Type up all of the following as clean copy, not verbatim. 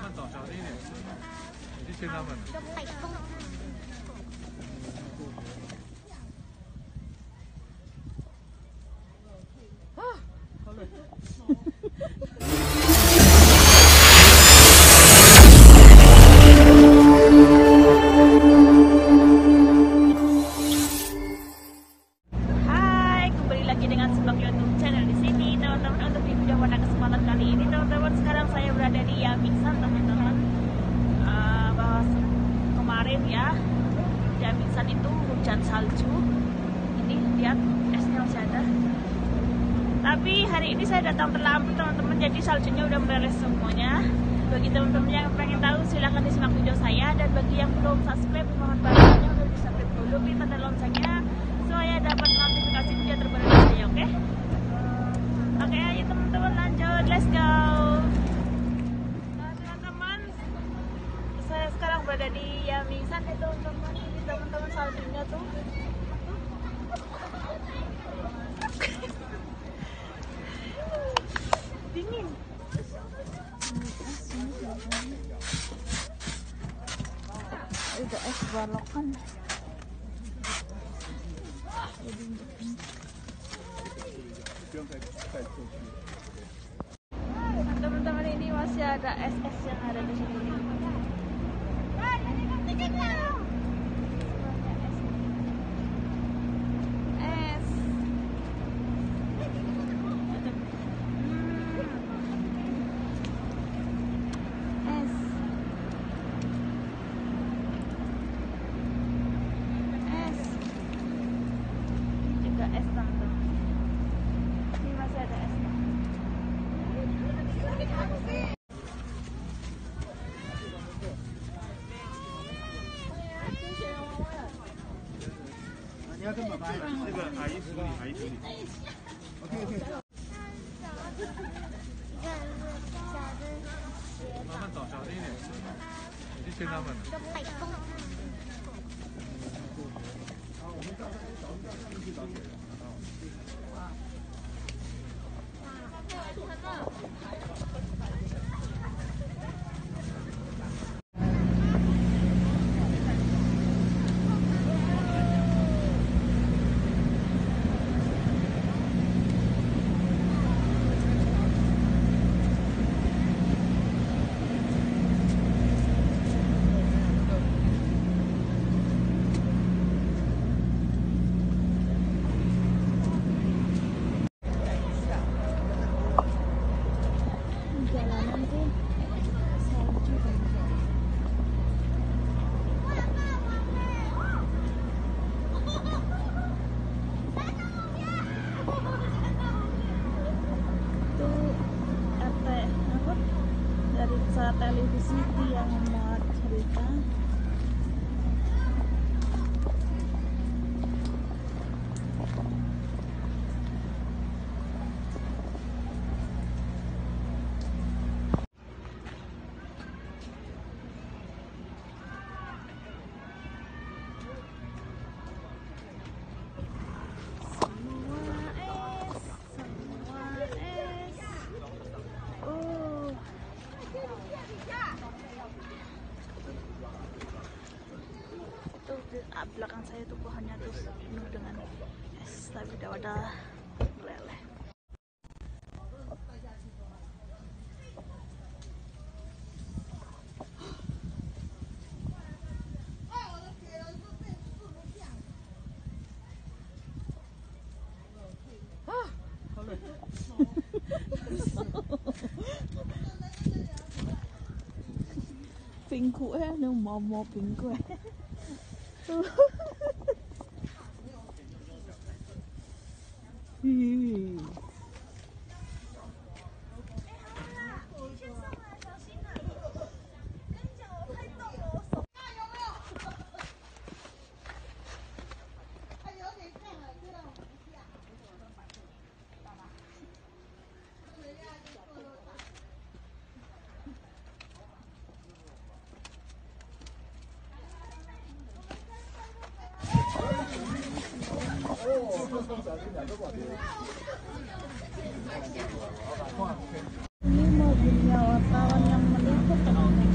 找小心一点，你去亲他们。 啊，好冷。 Hai, kembali lagi dengan vlog YouTube channel di sini, teman-teman. Untuk di video pada kesempatan kali ini, teman-teman, sekarang saya berada di Yamingsan, teman-teman. Bahwa kemarin ya, Yamingsan itu hujan salju. Ini lihat esnya masih ada. Tapi hari ini saya datang terlambat, teman-teman. Jadi saljunya udah mereles semuanya. Bagi teman-teman yang pengen tahu, silahkan disimak video saya. Dan bagi yang belum subscribe, mohon bantuannya udah di subscribe dulu, klik tanda loncengnya supaya dapat notifikasi video terbaru dari saya, oke? Oke, ayo teman-teman lanjut, let's go. Nah teman-teman, saya sekarang berada di Yamingsan ya teman-teman. Ini teman-teman saljunya tuh. Dingin. Udah es balokan. Teman-teman, ini masih ada es-es yang ada di sini. Es. Es. Es. Ini juga es, teman-teman. Ini masih ada es. 这个阿姨处理，阿姨处理。慢慢找，小心一点，你去亲他们。 Jalanan tuh salju, teman-teman. Itu apa dari televisi yang memuat cerita. Belakang saya tuh pohonnya tuh penuh dengan es, tapi udah ada meleleh. Pingku nếu mò pingku. Ini mobilnya wartawan yang meliput, teman-teman.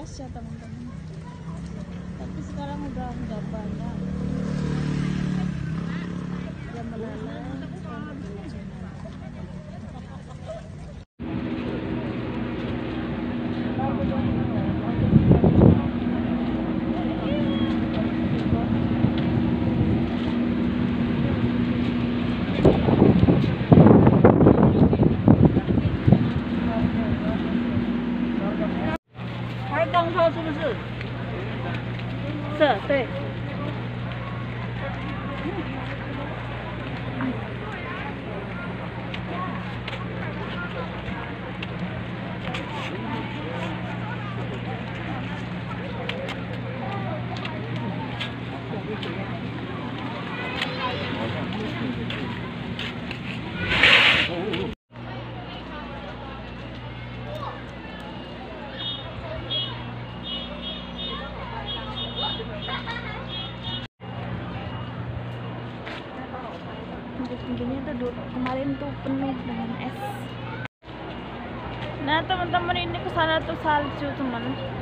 es ya teman-teman. Tapi sekarang udah nggak banyak. Udah meleleh.对。Pinggirnya tuh kemarin tuh penuh dengan es. Nah teman-teman, ini kesana tuh salju teman.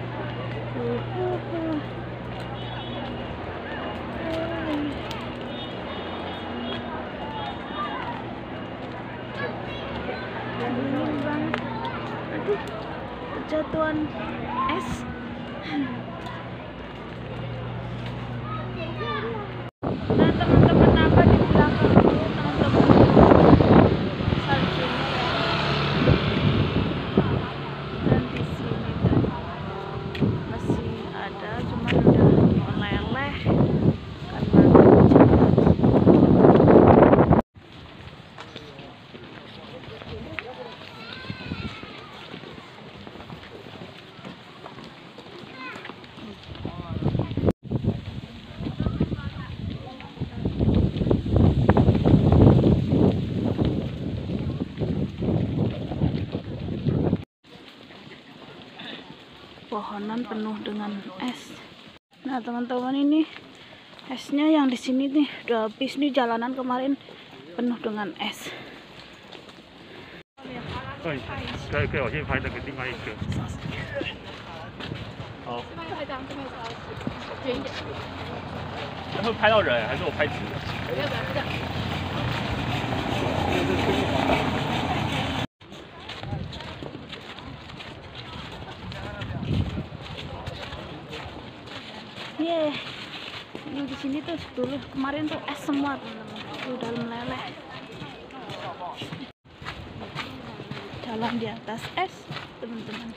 Aduh, kejatuhan es. Nah teman-teman, apa di belakang pohonan penuh dengan es. Nah teman-teman, ini esnya yang di sini nih udah habis nih, jalanan kemarin penuh dengan es. 可以，我先拍那个另外一个。好。 远一点。 会拍到人，还是我拍直的？ 不要这样。 Ini di sini tuh dulu kemarin tuh es semua teman-teman, udah meleleh. Jalan di atas es teman-teman.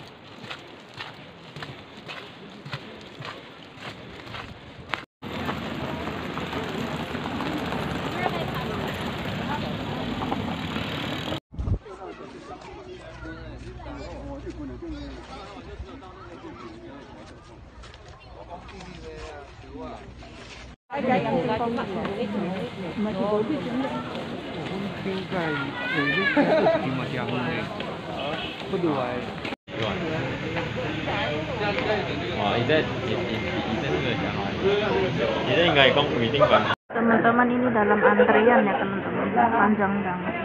Teman-teman, ini dalam antrian ya teman-teman, panjang banget.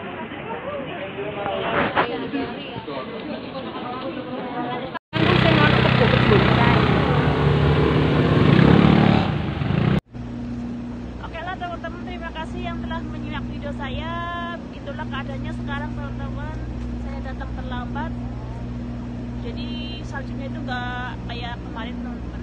Oke lah teman-teman, terima kasih yang telah menyimak video saya. Begitulah keadaannya sekarang teman-teman. Saya datang terlambat, jadi saljunya itu nggak kayak kemarin teman-teman.